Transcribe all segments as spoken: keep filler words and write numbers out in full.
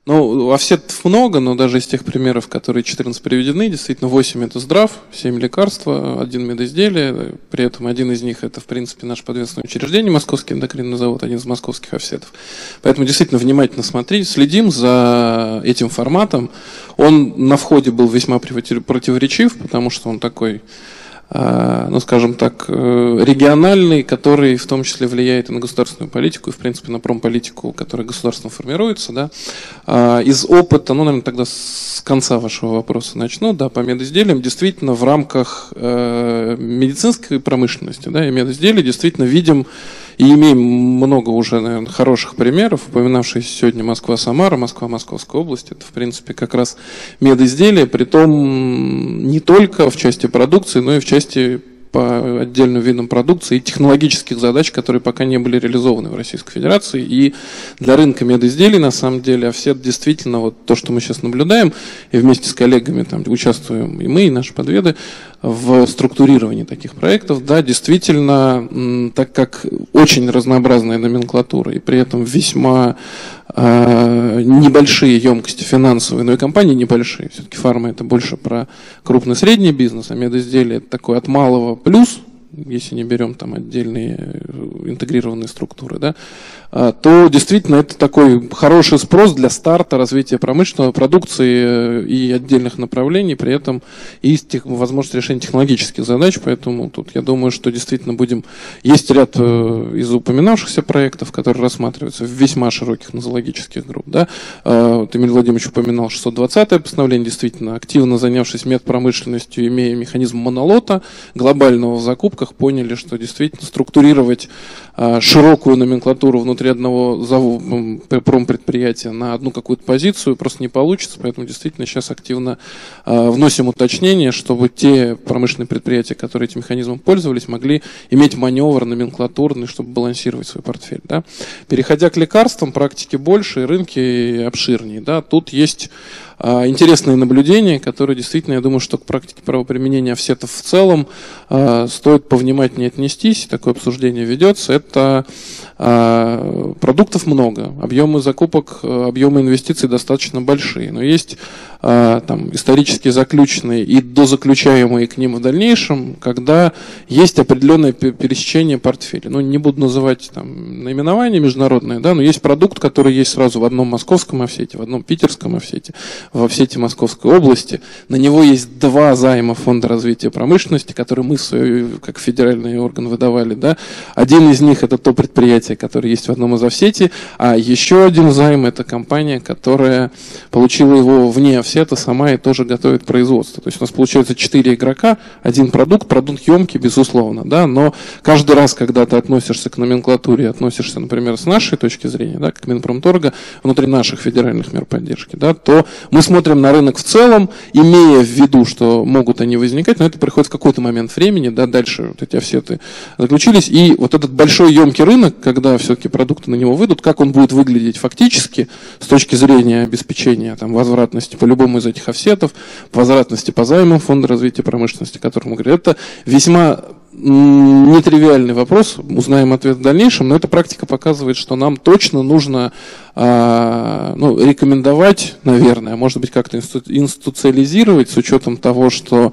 Ну, офсетов много, но даже из тех примеров, которые четырнадцать приведены, действительно восемь это здрав, семь лекарства, один медизделие, при этом один из них это, в принципе, наше подвесное учреждение, Московский эндокринный завод, один из московских офсетов. Поэтому действительно внимательно смотрите, следим за этим форматом. Он на входе был весьма противоречив, потому что он такой, ну, скажем так, региональный, который в том числе влияет и на государственную политику, и, в принципе, на промполитику, которая государством формируется. Да. Из опыта, ну, наверное, тогда с конца вашего вопроса начну, да, по медизделиям, действительно, в рамках медицинской промышленности, да, и медизделий действительно видим и имеем много уже, наверное, хороших примеров, упоминавшиеся сегодня Москва-Самара, Москва-Московская область. Это, в принципе, как раз медизделия, притом не только в части продукции, но и в части по отдельным видам продукции и технологических задач, которые пока не были реализованы в Российской Федерации. И для рынка медизделий, на самом деле, офсет действительно, вот то, что мы сейчас наблюдаем, и вместе с коллегами там участвуем и мы, и наши подведы, в структурировании таких проектов, да, действительно, так как очень разнообразная номенклатура и при этом весьма э, небольшие емкости финансовые, но и компании небольшие, все-таки фарма это больше про крупный средний бизнес, а медизделие это такой от малого плюс, если не берем там отдельные интегрированные структуры, да, то действительно это такой хороший спрос для старта развития промышленной продукции и отдельных направлений, при этом и возможность решения технологических задач, поэтому тут я думаю, что действительно будем, есть ряд из упоминавшихся проектов, которые рассматриваются в весьма широких нозологических групп, да. Вот Эмиль Владимирович упоминал шестьсот двадцатое постановление, действительно активно занявшись медпромышленностью, имея механизм монолота глобального в закупках, поняли, что действительно структурировать широкую номенклатуру внутри одного промпредприятия на одну какую-то позицию просто не получится, поэтому действительно сейчас активно вносим уточнения, чтобы те промышленные предприятия, которые этим механизмом пользовались, могли иметь маневр номенклатурный, чтобы балансировать свой портфель. Да. Переходя к лекарствам, практики больше, и рынки обширнее. Да. Тут есть интересные наблюдения, которые действительно, я думаю, что к практике правоприменения офсетов в целом э, стоит повнимательнее отнестись, такое обсуждение ведется. Это э, продуктов много, объемы закупок, объемы инвестиций достаточно большие, но есть э, там, исторически заключенные и дозаключаемые к ним в дальнейшем, когда есть определенное пересечение портфеля. Ну, не буду называть там, наименование международное, да, но есть продукт, который есть сразу в одном московском офсете, в одном питерском офсете, в офсете Московской области. На него есть два займа Фонда развития промышленности, которые мы, как федеральный орган, выдавали. Да. Один из них это то предприятие, которое есть в одном из офсете, а еще один займ это компания, которая получила его вне офсета сама и тоже готовит производство. То есть у нас получается четыре игрока, один продукт, продукт емкий, безусловно, да, но каждый раз, когда ты относишься к номенклатуре, относишься, например, с нашей точки зрения, да, как Минпромторга, внутри наших федеральных мер поддержки, да, то мы смотрим на рынок в целом, имея в виду, что могут они возникать, но это приходит в какой-то момент времени, да, дальше вот эти офсеты заключились, и вот этот большой емкий рынок, когда все-таки продукты на него выйдут, как он будет выглядеть фактически с точки зрения обеспечения там, возвратности по любому из этих офсетов, возвратности по займам Фонда развития промышленности, о котором мы говорим, это весьма нетривиальный вопрос, узнаем ответ в дальнейшем, но эта практика показывает, что нам точно нужно э, ну, рекомендовать, наверное, а может быть как-то институциализировать с учетом того, что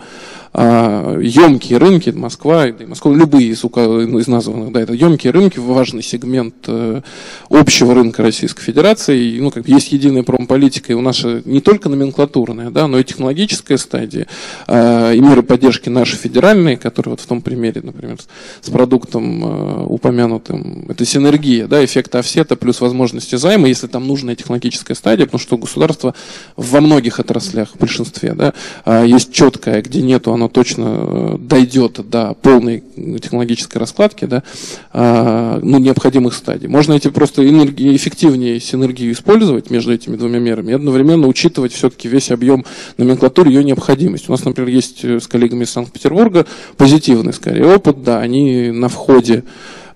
э, емкие рынки, Москва, да и Москва, любые из, из названных, да, это емкие рынки, важный сегмент э, общего рынка Российской Федерации, и, ну, как есть единая промполитика, и у нас не только номенклатурная, да, но и технологическая стадия, э, и меры поддержки наши федеральные, которые вот в том примере, например, с продуктом э, упомянутым, это синергия, да, эффекта офсета плюс возможности займа, если там нужная технологическая стадия, потому что государство во многих отраслях, в большинстве, да, э, есть четкое, где нету, оно точно дойдет до полной технологической раскладки, да, э, ну, необходимых стадий. Можно эти просто энергии, эффективнее синергию использовать между этими двумя мерами и одновременно учитывать все-таки весь объем номенклатуры, ее необходимость. У нас, например, есть с коллегами из Санкт-Петербурга позитивный, скорее, опыт, да, они на входе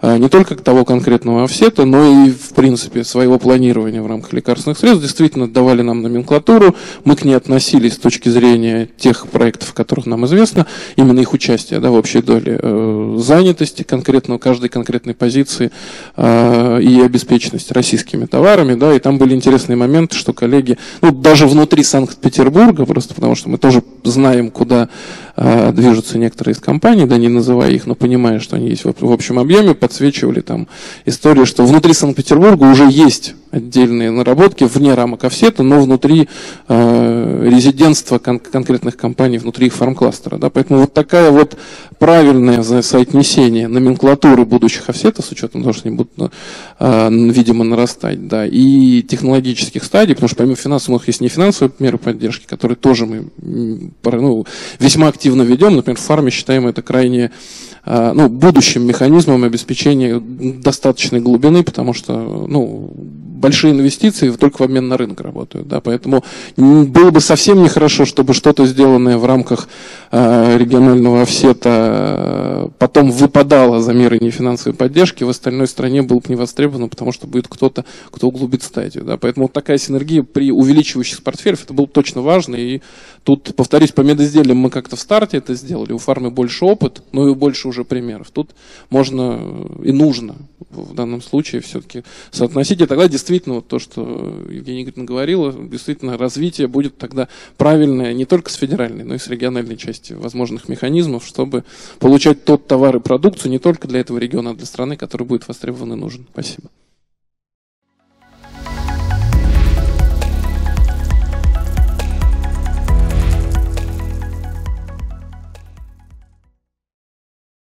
не только того конкретного офсета, но и, в принципе, своего планирования в рамках лекарственных средств. Действительно, давали нам номенклатуру, мы к ней относились с точки зрения тех проектов, о которых нам известно, именно их участия, да, в общей доле э, занятости конкретного, каждой конкретной позиции э, и обеспеченности российскими товарами, да, и там были интересные моменты, что коллеги, ну, даже внутри Санкт-Петербурга, просто потому что мы тоже знаем, куда э, движутся некоторые из компаний, да, не называя их, но понимая, что они есть в, в общем объеме, подсвечивали там историю, что внутри Санкт-Петербурга уже есть отдельные наработки вне рамок офсета, но внутри э, резидентства кон- конкретных компаний, внутри их фармкластера. Да? Поэтому вот такая вот правильное соотнесение номенклатуры будущих офсетов, с учетом того, что они будут, э, видимо, нарастать, да, и технологических стадий, потому что помимо финансовых есть нефинансовые меры поддержки, которые тоже мы ну, весьма активно ведем. Например, в фарме считаем это крайне ну, будущим механизмом обеспечения достаточной глубины, потому что ну, большие инвестиции только в обмен на рынок работают. Да, поэтому было бы совсем нехорошо, чтобы что-то сделанное в рамках э, регионального офсета потом выпадало за меры нефинансовой поддержки, в остальной стране было бы не востребовано, потому что будет кто-то, кто углубит стадию. Да, поэтому вот такая синергия при увеличивающих портфелях, это было точно важно. И тут, повторюсь, по медизделиям мы как-то в старте это сделали, у фармы больше опыт, но и больше уже примеров. Тут можно и нужно в данном случае все-таки соотносить. И тогда действительно вот то, что Евгения Игоревна говорила, действительно развитие будет тогда правильное не только с федеральной, но и с региональной части возможных механизмов, чтобы получать тот товар и продукцию не только для этого региона, а для страны, который будет востребован и нужен. Спасибо.